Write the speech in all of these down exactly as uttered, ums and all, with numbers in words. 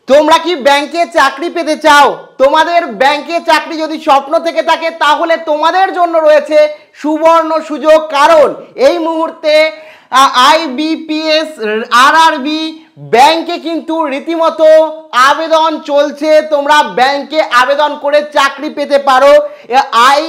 তোমরা কি ব্যাংকে চাকরি পেতে চাও? তোমাদের ব্যাংকে চাকরি যদি স্বপ্ন থেকে থাকে তাহলে তোমাদের জন্য রয়েছে সুবর্ণ সুযোগ। কারণ এই মুহূর্তে আইবিপিএস আরআরবি ব্যাংকে কিন্তু রীতিমতো আবেদন চলছে। তোমরা ব্যাংকে আবেদন করে চাকরি পেতে পারো। আই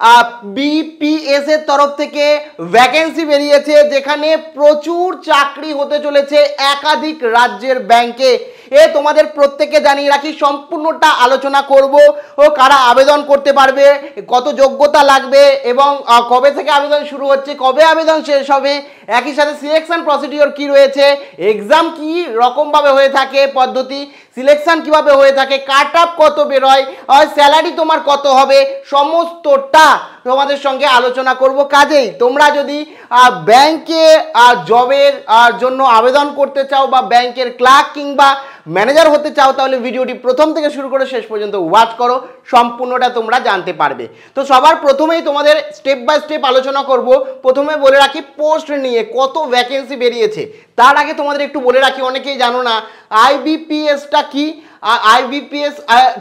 বিপিএস এর তরফ থেকে ভ্যাকেন্সি বেরিয়েছে, যেখানে প্রচুর চাকরি হতে চলেছে একাধিক রাজ্যের ব্যাংকে। এ তোমাদের প্রত্যেককে জানিয়ে রাখি, সম্পূর্ণটা আলোচনা করব। ও কারা আবেদন করতে পারবে, কত যোগ্যতা লাগবে এবং কবে থেকে আবেদন শুরু হচ্ছে, কবে আবেদন শেষ হবে, একই সাথে সিলেকশন প্রসিডিওর কি রয়েছে, এক্সাম কি রকমভাবে হয়ে থাকে পদ্ধতি, সিলেকশন কিভাবে হয়ে থাকে, কাট অফ কত বেরোয়, আর স্যালারি তোমার কত হবে, সমস্তটা তোমাদের সঙ্গে আলোচনা করব। কাজেই তোমরা যদি ব্যাংকে জবের জন্য আবেদন করতে চাও বা ব্যাংকের ক্লার্ক কিংবা ম্যানেজার হতে চাও, তাহলে ভিডিওটি প্রথম থেকে শুরু করে শেষ পর্যন্ত ওয়াচ করো, সম্পূর্ণটা তোমরা জানতে পারবে। তো সবার প্রথমেই তোমাদের স্টেপ বাই স্টেপ আলোচনা করব। প্রথমে বলে রাখি পোস্ট নিয়ে কত ভ্যাকেন্সি বেরিয়েছে। তার আগে তোমাদের একটু বলে রাখি, অনেকেই জানো না আইবিপিএসটা কি। আইবিপিএস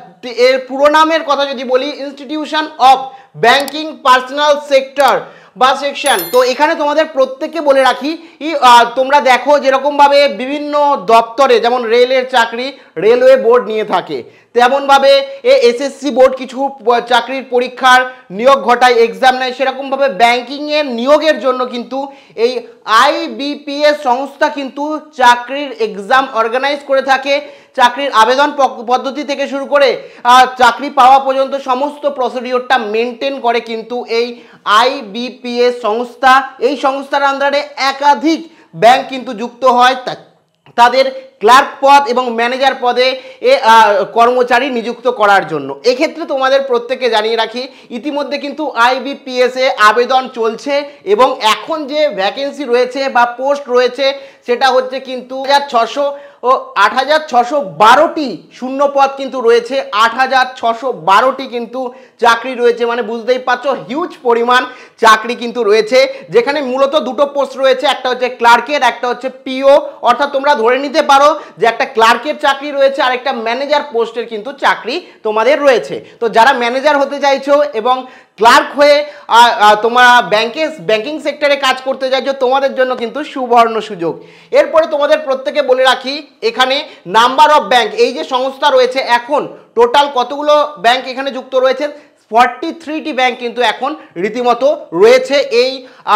এর পুরো নামের কথা যদি বলি, institution of banking personal sector বা সেকশন। তো এখানে তোমাদের প্রত্যেককে বলে রাখি, তোমরা দেখো যেরকমভাবে বিভিন্ন দপ্তরে, যেমন রেলের চাকরি রেলওয়ে বোর্ড নিয়ে থাকে, তেমনভাবে এ এসএসসি বোর্ড কিছু চাকরির পরীক্ষার নিয়োগ ঘটায়, এক্সাম নেয়। সেরকমভাবে ব্যাংকিংয়ের নিয়োগের জন্য কিন্তু এই আইবিপিএস সংস্থা কিন্তু চাকরির এক্সাম অর্গানাইজ করে থাকে। চাকরির আবেদন পদ্ধতি থেকে শুরু করে চাকরি পাওয়া পর্যন্ত সমস্ত প্রসিডিওরটা মেনটেন করে কিন্তু এই আইবিপিএস সংস্থা। এই সংস্থার আন্ডারে একাধিক ব্যাংক কিন্তু যুক্ত হয় তাদের ক্লার্ক পদ এবং ম্যানেজার পদে এ কর্মচারী নিযুক্ত করার জন্য। এক্ষেত্রে তোমাদের প্রত্যেককে জানিয়ে রাখি, ইতিমধ্যে কিন্তু আইবিপিএস এ আবেদন চলছে এবং এখন যে ভ্যাকেন্সি রয়েছে বা পোস্ট রয়েছে সেটা হচ্ছে কিন্তু হাজার ছশো ও আট হাজার ছশো বারোটি শূন্য পদ কিন্তু রয়েছে। আট হাজার ছশো বারোটি কিন্তু চাকরি রয়েছে, মানে বুঝতেই পারছো হিউজ পরিমাণ চাকরি কিন্তু রয়েছে, যেখানে মূলত দুটো পোস্ট রয়েছে, একটা হচ্ছে ক্লার্কের, একটা হচ্ছে পিও। অর্থাৎ তোমরা ধরে নিতে পারো যে একটা ক্লার্কের চাকরি রয়েছে আর একটা ম্যানেজার পোস্টের কিন্তু চাকরি তোমাদের রয়েছে। তো যারা ম্যানেজার হতে চাইছো এবং ক্লার্ক হয়ে তোমরা ব্যাংকে ব্যাংকিং সেক্টরে কাজ করতে চাইছো, তোমাদের জন্য কিন্তু সুবর্ণ সুযোগ। এরপরে তোমাদের প্রত্যেকে বলে রাখি, এখানে নাম্বার অফ ব্যাংক, এই যে সংস্থা রয়েছে এখন টোটাল কতগুলো ব্যাংক এখানে যুক্ত রয়েছে, ফর্টি থ্রিটি ব্যাংক কিন্তু এখন রীতিমতো রয়েছে এই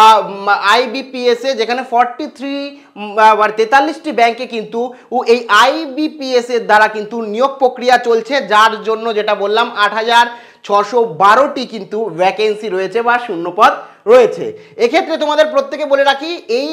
আইবিপিএস এ, যেখানে ফর্টি থ্রি তেতাল্লিশটি ব্যাংকে কিন্তু এই আইবিপিএস এর দ্বারা কিন্তু নিয়োগ প্রক্রিয়া চলছে, যার জন্য যেটা বললাম আট হাজার ছশো বারোটি কিন্তু ভ্যাকেন্সি রয়েছে বা শূন্যপদ রয়েছে। এক্ষেত্রে তোমাদের প্রত্যেকে বলে রাখি, এই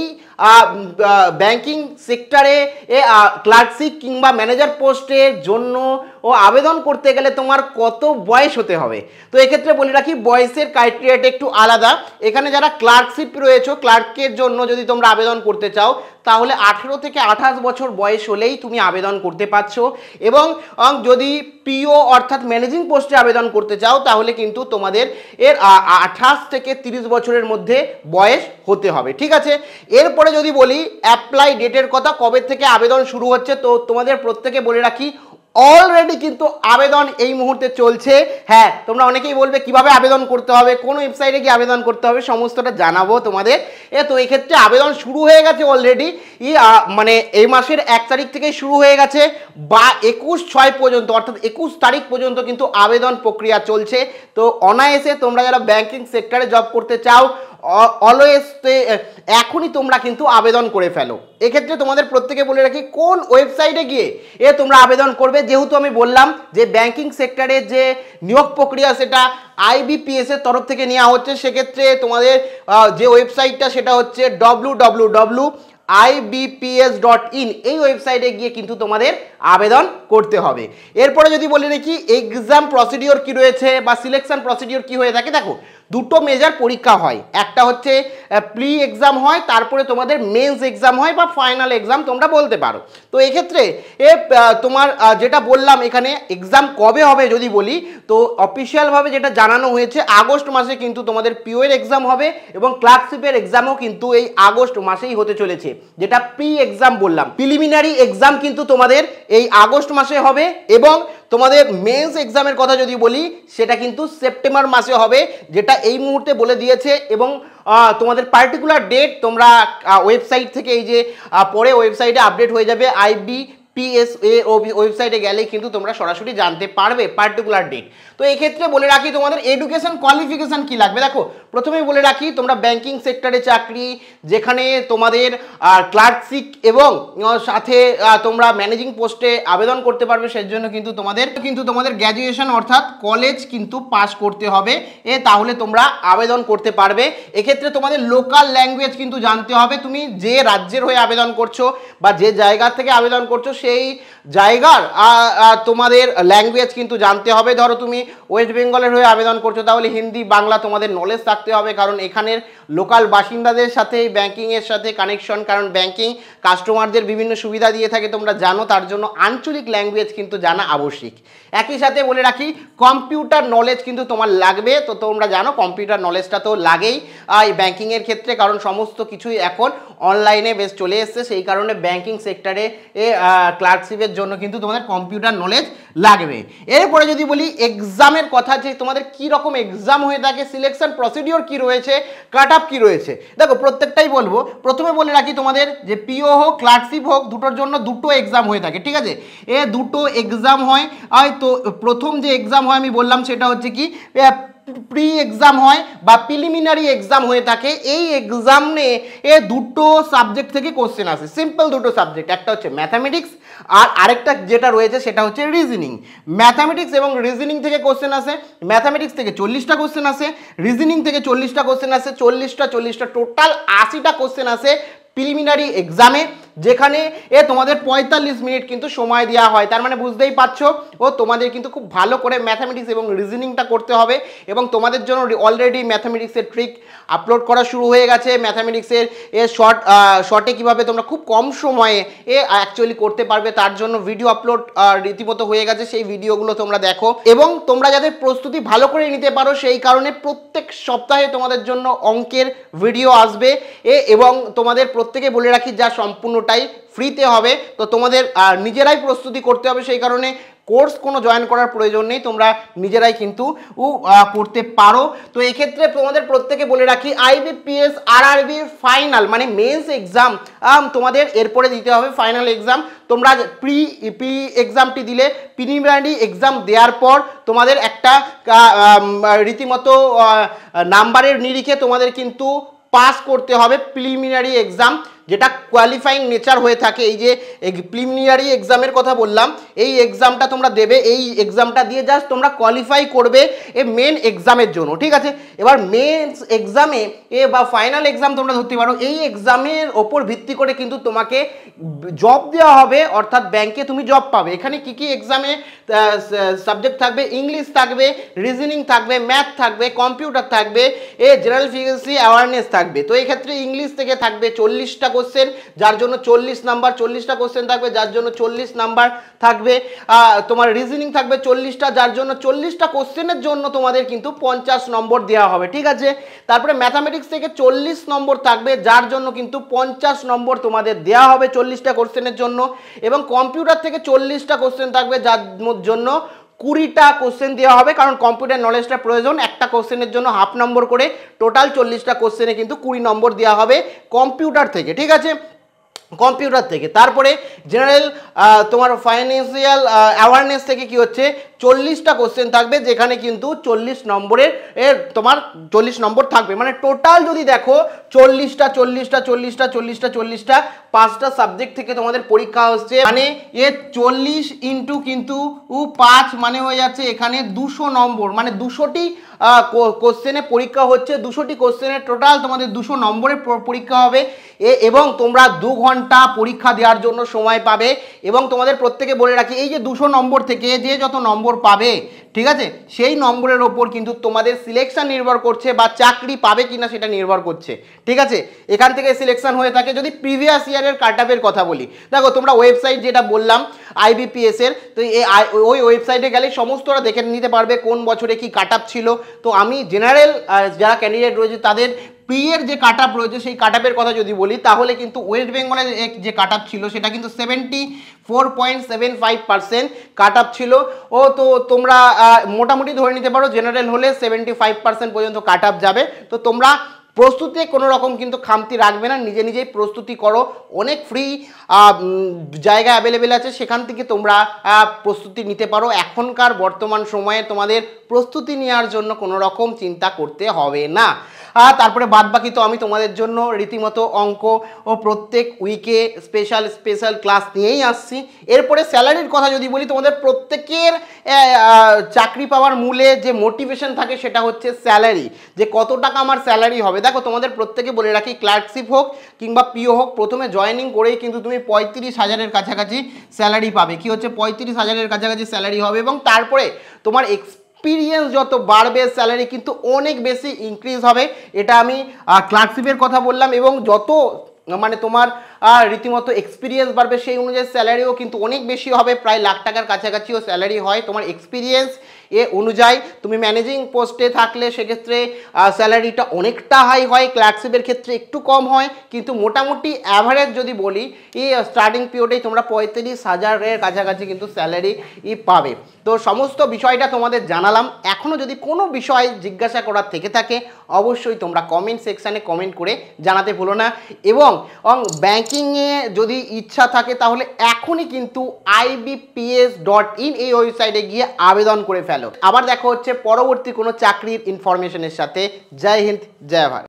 ব্যাংকিং সেক্টরে ক্লার্কশিপ কিংবা ম্যানেজার পোস্টের জন্য ও আবেদন করতে গেলে তোমার কত বয়স হতে হবে। তো এক্ষেত্রে বলে রাখি, বয়সের ক্রাইটেরিয়াটা একটু আলাদা। এখানে যারা ক্লার্কশিপ রয়েছে, ক্লার্কের জন্য যদি তোমরা আবেদন করতে চাও তাহলে আঠেরো থেকে আঠাশ বছর বয়স হলেই তুমি আবেদন করতে পারছো। এবং যদি পিও অর্থাৎ ম্যানেজিং পোস্টে আবেদন করতে চাও তাহলে কিন্তু তোমাদের এর আঠাশ থেকে তিরিশ বছরের মধ্যে বয়স হতে হবে, ঠিক আছে। এরপরে যদি বলি অ্যাপ্লাই ডেটের কথা, কবে থেকে আবেদন শুরু হচ্ছে, তো তোমাদের প্রত্যেকে বলে রাখি অলরেডি কিন্তু আবেদন এই মুহূর্তে চলছে। হ্যাঁ, তোমরা অনেকেই বলবে কিভাবে আবেদন করতে হবে, কোন ওয়েবসাইটে গিয়ে আবেদন করতে হবে, সমস্তটা জানাবো তোমাদের। এ তো এক্ষেত্রে আবেদন শুরু হয়ে গেছে অলরেডি, মানে এই মাসের এক তারিখ থেকেই শুরু হয়ে গেছে বা একুশ ছয় পর্যন্ত অর্থাৎ একুশ তারিখ পর্যন্ত কিন্তু আবেদন প্রক্রিয়া চলছে। তো অনায়াসে তোমরা যারা ব্যাংকিং সেক্টরে জব করতে চাও অলওয়েজ এখনই তোমরা কিন্তু আবেদন করে ফেলো। এক্ষেত্রে তোমাদের প্রত্যেকে বলে রাখি কোন ওয়েবসাইটে গিয়ে এ তোমরা আবেদন করবে। যেহেতু আমি বললাম যে ব্যাংকিং সেক্টরে যে নিয়োগ প্রক্রিয়া সেটা আইবিপিএস এর তরফ থেকে নেওয়া হচ্ছে, সেক্ষেত্রে তোমাদের যে ওয়েবসাইটটা সেটা হচ্ছে W W W dot IBPS dot in. এই ওয়েবসাইটে গিয়ে কিন্তু তোমাদের আবেদন করতে হবে। এরপরে যদি বলি নাকি এক্সাম প্রসিডিওর কি রয়েছে বা সিলেকশন প্রসিডিওর কি হয়ে থাকে, দেখো দুটো মেজর পরীক্ষা হয়, একটা হচ্ছে প্রি এক্সাম হয়, তারপরে তোমাদের মেন্স এক্সাম হয় বা ফাইনাল এক্সাম তোমরা বলতে পারো। তো এক্ষেত্রে এ তোমার যেটা বললাম এখানে এক্সাম কবে হবে যদি বলি, তো অফিসিয়ালভাবে যেটা জানানো হয়েছে আগস্ট মাসে কিন্তু তোমাদের পিও এর এক্সাম হবে এবং ক্লার্কশিপের এক্সামও কিন্তু এই আগস্ট মাসেই হতে চলেছে, যেটা প্রি এক্সাম বললাম। প্রিলিমিনারি এক্সাম কিন্তু তোমাদের এই আগস্ট মাসে হবে এবং তোমাদের মেন্স এক্সামের কথা যদি বলি সেটা কিন্তু সেপ্টেম্বর মাসে হবে, যেটা এই মুহূর্তে বলে দিয়েছে। এবং তোমাদের পার্টিকুলার ডেট তোমরা ওয়েবসাইট থেকে এই যে পরে ওয়েবসাইটে আপডেট হয়ে যাবে, আইবি পিএস এ ওয়েবসাইটে গেলেই কিন্তু তোমরা সরাসরি জানতে পারবে পার্টিকুলার ডেট। তো এই ক্ষেত্রে বলে রাখি তোমাদের এডুকেশন কোয়ালিফিকেশন কি লাগবে। দেখো প্রথমেই বলে রাখি তোমরা ব্যাংকিং সেক্টরে চাকরি, যেখানে তোমাদের ক্লার্কশিপ এবং সাথে তোমরা ম্যানেজিং পোস্টে আবেদন করতে পারবে, সেই জন্য কিন্তু তোমাদের কিন্তু তোমাদের গ্র্যাজুয়েশন অর্থাৎ কলেজ কিন্তু পাস করতে হবে, এ তাহলে তোমরা আবেদন করতে পারবে। এক্ষেত্রে তোমাদের লোকাল ল্যাঙ্গুয়েজ কিন্তু জানতে হবে, তুমি যে রাজ্যের হয়ে আবেদন করছো বা যে জায়গা থেকে আবেদন করছো সেই জায়গার তোমাদের ল্যাঙ্গুয়েজ কিন্তু জানতে হবে। ধরো তুমি ওয়েস্ট বেঙ্গলের হয়ে আবেদন করছো তাহলে হিন্দি বাংলা তোমাদের নলেজ থাকতে হবে, কারণ এখানের লোকাল বাসিন্দাদের সাথে ব্যাংকিংয়ের সাথে কানেকশন, কারণ ব্যাংকিং কাস্টমারদের বিভিন্ন সুবিধা দিয়ে থাকে তোমরা জানো, তার জন্য আঞ্চলিক ল্যাঙ্গুয়েজ কিন্তু জানা আবশ্যিক। একই সাথে বলে রাখি কম্পিউটার নলেজ কিন্তু তোমার লাগবে, তো তোমরা জানো কম্পিউটার নলেজটা তো লাগেই এই ব্যাংকিংয়ের ক্ষেত্রে, কারণ সমস্ত কিছুই এখন অনলাইনে বেশ চলে এসছে, সেই কারণে ব্যাংকিং সেক্টরে এ ক্লার্কশিপের জন্য কিন্তু তোমাদের কম্পিউটার নলেজ লাগবে। এরপরে যদি বলি এক্সামের কথা, যে তোমাদের কি রকম এক্সাম হয়ে থাকে, সিলেকশন প্রসিডিওর কি রয়েছে, কাট আপ কি রয়েছে, দেখো প্রত্যেকটাই বলবো। প্রথমে বলে রাখি তোমাদের যে পিও হোক ক্লার্কশিপ হোক দুটোর জন্য দুটো এক্সাম হয়ে থাকে, ঠিক আছে। এ দুটো এক্সাম হয়, তো প্রথম যে এক্সাম হয় আমি বললাম সেটা হচ্ছে কি প্রি এক্সাম হয় বা প্রিলিমিনারি এক্সাম হয়ে থাকে। এই এক্সামে এ দুটো সাবজেক্ট থেকে কোশ্চেন আসে, সিম্পল দুটো সাবজেক্ট, একটা হচ্ছে ম্যাথামেটিক্স আর আরেকটা যেটা রয়েছে সেটা হচ্ছে রিজনিং। ম্যাথামেটিক্স এবং রিজনিং থেকে কোশ্চেন আসে, ম্যাথামেটিক্স থেকে চল্লিশটা কোশ্চেন আসে, রিজনিং থেকে চল্লিশটা কোশ্চেন আসে, চল্লিশটা চল্লিশটা টোটাল আশিটা কোশ্চেন আসে প্রিলিমিনারি এক্সামে, যেখানে এ তোমাদের পঁয়তাল্লিশ মিনিট কিন্তু সময় দেওয়া হয়। তার মানে বুঝতেই পারছো ও তোমাদের কিন্তু খুব ভালো করে ম্যাথামেটিক্স এবং রিজনিংটা করতে হবে, এবং তোমাদের জন্য অলরেডি ম্যাথামেটিক্সের ট্রিক আপলোড করা শুরু হয়ে গেছে। ম্যাথামেটিক্সের এ শর্ট শর্টে কীভাবে তোমরা খুব কম সময়ে এ অ্যাকচুয়ালি করতে পারবে তার জন্য ভিডিও আপলোড রীতিমতো হয়ে গেছে, সেই ভিডিওগুলো তোমরা দেখো। এবং তোমরা যাতে প্রস্তুতি ভালো করে নিতে পারো সেই কারণে প্রত্যেক সপ্তাহে তোমাদের জন্য অঙ্কের ভিডিও আসবে এ এবং তোমাদের প্রত্যেকে বলে রাখি যা সম্পূর্ণটাই ফ্রিতে হবে, তো তোমাদের নিজেরাই প্রস্তুতি করতে হবে, সেই কারণে কোর্স কোনো জয়েন করার প্রয়োজন নেই, তোমরা নিজেরাই কিন্তু করতে পারো। তো এক্ষেত্রে তোমাদের প্রত্যেকে বলে রাখি আইবিপিএস আরআরবি ফাইনাল মানে মেন্স এক্সাম তোমাদের এরপরে দিতে হবে ফাইনাল এক্সাম। তোমরা প্রি প্রি এক্সামটি দিলে প্রিলিমিনারি এক্সাম দেওয়ার পর তোমাদের একটা রীতিমতো নাম্বারের নিরিখে তোমাদের কিন্তু পাস করতে হবে প্রিলিমিনারি এক্সাম, যেটা কোয়ালিফাইং নেচার হয়ে থাকে। এই যে প্রিলিমিনারি এক্সামের কথা বললাম, এই এক্সামটা তোমরা দেবে, এই এক্সামটা দিয়ে জাস্ট তোমরা কোয়ালিফাই করবে এই মেন এক্সামের জন্য, ঠিক আছে। এবার মেন্স এক্সামে এ বা ফাইনাল এক্সাম তোমরা ধরতে পারো, এই এক্সামের ওপর ভিত্তি করে কিন্তু তোমাকে জব দেওয়া হবে, অর্থাৎ ব্যাংকে তুমি জব পাবে। এখানে কি কি এক্সামে সাবজেক্ট থাকবে, ইংলিশ থাকবে, রিজনিং থাকবে, ম্যাথ থাকবে, কম্পিউটার থাকবে, এ জেনারেল ফিজিক্স অ্যাওয়ারনেস থাকবে। তো এই ক্ষেত্রে ইংলিশ থেকে থাকবে চল্লিশটা কোশ্চেন, যার জন্য চল্লিশ নাম্বার, চল্লিশটা কোশ্চেন থাকবে যার জন্য চল্লিশ নাম্বার থাকবে। তোমার রিজনিং থাকবে চল্লিশটা, যার জন্য চল্লিশটা কোশ্চেনের জন্য তোমাদের কিন্তু পঞ্চাশ নম্বর দেওয়া হবে, ঠিক আছে। তারপরে ম্যাথামেটিক্স থেকে চল্লিশ নম্বর থাকবে, যার জন্য কিন্তু পঞ্চাশ নম্বর তোমাদের দেওয়া হবে চল্লিশটা কোশ্চেনের জন্য। এবং কম্পিউটার থেকে চল্লিশটা কোশ্চেন থাকবে, যার জন্য কুড়িটা কোশ্চেন দেওয়া হবে, কারণ কম্পিউটার নলেজটা প্রয়োজন। একটা কোশ্চেনের জন্য হাফ নম্বর করে, টোটাল চল্লিশটা কোশ্চেনে কিন্তু কুড়ি নম্বর দেওয়া হবে কম্পিউটার থেকে, ঠিক আছে, কম্পিউটার থেকে। তারপরে জেনারেল তোমার ফাইন্যান্সিয়াল অ্যাওয়ারনেস থেকে কি হচ্ছে চল্লিশটা কোশ্চেন থাকবে, যেখানে কিন্তু চল্লিশ নম্বরের এর তোমার চল্লিশ নম্বর থাকবে, মানে টোটাল যদি দেখো চল্লিশটা চল্লিশটা চল্লিশটা চল্লিশটা চল্লিশটা পাঁচটা সাবজেক্ট থেকে তোমাদের পরীক্ষা হচ্ছে, মানে এ চল্লিশ ইন্টু কিন্তু পাঁচ মানে হয়ে যাচ্ছে এখানে দুশো নম্বর, মানে দুশোটি কোশ্চেনে পরীক্ষা হচ্ছে, দুশোটি কোশ্চেনের টোটাল তোমাদের দুশো নম্বরের পরীক্ষা হবে এ এবং তোমরা দু ঘন্টা পরীক্ষা দেওয়ার জন্য সময় পাবে। এবং তোমাদের প্রত্যেকে বলে রাখি এই যে দুশো নম্বর থেকে যে যত নম্বর পাবে, ঠিক আছে, সেই নম্বরের ওপর কিন্তু তোমাদের সিলেকশন নির্ভর করছে বা চাকরি পাবে কিনা সেটা নির্ভর করছে, ঠিক আছে। এখান থেকে সিলেকশন হয়ে থাকে। যদি প্রিভিয়াস ইয়ারের কাট আপের কথা বলি, দেখো তোমরা ওয়েবসাইট যেটা বললাম আইবিপিএস এর, তো এই ওই ওয়েবসাইটে গেলে সমস্তটা দেখে নিতে পারবে কোন বছরে কি কাট আপ ছিল। তো আমি জেনারেল যারা ক্যান্ডিডেট রয়েছে তাদের প্রি এর যে কাট আপ রয়েছে সেই কাট আপের কথা যদি বলি তাহলে কিন্তু ওয়েস্ট বেঙ্গলের যে কাট আপ ছিল সেটা কিন্তু seventy four point seven five percent cut up ছিল। ও তো তোমরা মোটামুটি ধরে নিতে পারো জেনারেল হলে সেভেন্টি ফাইভ পার্সেন্ট পর্যন্ত কাট আপ যাবে। তো তোমরা প্রস্তুতি কোনো রকম কিন্তু খামতি রাখবে না, নিজে নিজেই প্রস্তুতি করো। অনেক ফ্রি জায়গা অ্যাভেলেবেল আছে, সেখান থেকে তোমরা প্রস্তুতি নিতে পারো। এখনকার বর্তমান সময়ে তোমাদের প্রস্তুতি নেওয়ার জন্য কোনো রকম চিন্তা করতে হবে না। আর তারপরে বাদ বাকি তো আমি তোমাদের জন্য রীতিমতো অঙ্ক ও প্রত্যেক উইকে স্পেশাল স্পেশাল ক্লাস নিয়েই আসছি। এরপরে স্যালারির কথা যদি বলি, তোমাদের প্রত্যেকের চাকরি পাওয়ার মূলে যে মোটিভেশন থাকে সেটা হচ্ছে স্যালারি, যে কত টাকা আমার স্যালারি হবে। দেখো তোমাদের প্রত্যেকে বলে রাখি, ক্লার্কশিপ হোক কিংবা পিও হোক, প্রথমে জয়েনিং করেই কিন্তু তুমি পঁয়ত্রিশ হাজারের কাছাকাছি স্যালারি পাবে। কি হচ্ছে পঁয়ত্রিশ হাজারের কাছাকাছি স্যালারি হবে, এবং তারপরে তোমার এক্স এক্সপিরিয়েন্স যত বাড়বে স্যালারি কিন্তু অনেক বেশি ইনক্রিজ হবে। এটা আমি ক্লার্কশিপের কথা বললাম, এবং যত মানে তোমার রীতিমতো এক্সপিরিয়েন্স বাড়বে সেই অনুযায়ী স্যালারিও কিন্তু অনেক বেশি হবে, প্রায় লাখ টাকার কাছাকাছিও স্যালারি হয় তোমার এক্সপিরিয়েন্স এ অনুযায়ী। তুমি ম্যানেজিং পোস্টে থাকলে সেক্ষেত্রে স্যালারিটা অনেকটা হাই হয়, ক্লার্কশিপের ক্ষেত্রে একটু কম হয়, কিন্তু মোটামুটি অ্যাভারেজ যদি বলি এই স্টার্টিং পিরিয়ডেই তোমরা পঁয়ত্রিশ হাজারের কাছাকাছি কিন্তু স্যালারি ই পাবে। তো সমস্ত বিষয়টা তোমাদের জানালাম। এখনও যদি কোনো বিষয় জিজ্ঞাসা করার থেকে থাকে অবশ্যই তোমরা কমেন্ট সেকশানে কমেন্ট করে জানাতে ভুলো না, এবং ব্যাংকিংয়ে যদি ইচ্ছা থাকে তাহলে এখনই কিন্তু I B P S dot in এই ওয়েবসাইটে গিয়ে আবেদন করে ফেলো। আবার দেখা হচ্ছে পরবর্তী কোনো চাকরির ইনফরমেশনের সাথে। জয় হিন্দ, জয় ভারত।